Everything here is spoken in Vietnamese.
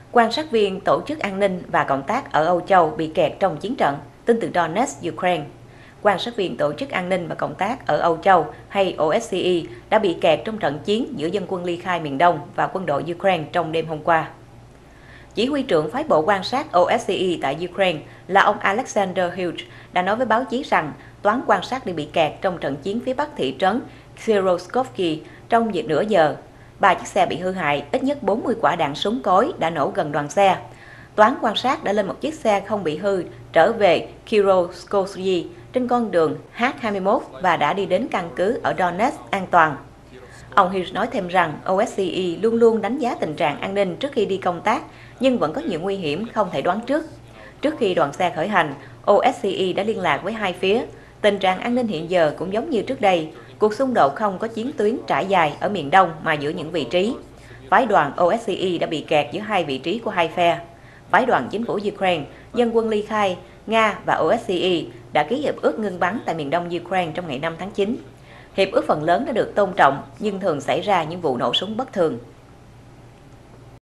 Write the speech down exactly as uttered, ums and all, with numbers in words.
Quan sát viên Tổ chức An ninh và Cộng tác ở Âu Châu bị kẹt trong chiến trận, tin từ Donetsk, Ukraine. Quan sát viên Tổ chức An ninh và Cộng tác ở Âu Châu hay O S C E đã bị kẹt trong trận chiến giữa dân quân ly khai miền Đông và quân đội Ukraine trong đêm hôm qua. Chỉ huy trưởng phái bộ quan sát O S C E tại Ukraine là ông Alexander Hughes đã nói với báo chí rằng toán quan sát đã bị kẹt trong trận chiến phía bắc thị trấn Kyroskovki trong nửa giờ. Ba chiếc xe bị hư hại, ít nhất bốn mươi quả đạn súng cối đã nổ gần đoàn xe. Toán quan sát đã lên một chiếc xe không bị hư trở về Kyroskovki trên con đường H hai mươi mốt và đã đi đến căn cứ ở Donetsk an toàn. Ông Hughes nói thêm rằng O S C E luôn luôn đánh giá tình trạng an ninh trước khi đi công tác, nhưng vẫn có nhiều nguy hiểm không thể đoán trước. Trước khi đoàn xe khởi hành, O S C E đã liên lạc với hai phía. Tình trạng an ninh hiện giờ cũng giống như trước đây. Cuộc xung đột không có chiến tuyến trải dài ở miền Đông mà giữa những vị trí. Phái đoàn O S C E đã bị kẹt giữa hai vị trí của hai phe. Phái đoàn chính phủ Ukraine, dân quân ly khai, Nga và O S C E đã ký hiệp ước ngưng bắn tại miền đông Ukraine trong ngày năm tháng chín. Hiệp ước phần lớn đã được tôn trọng, nhưng thường xảy ra những vụ nổ súng bất thường.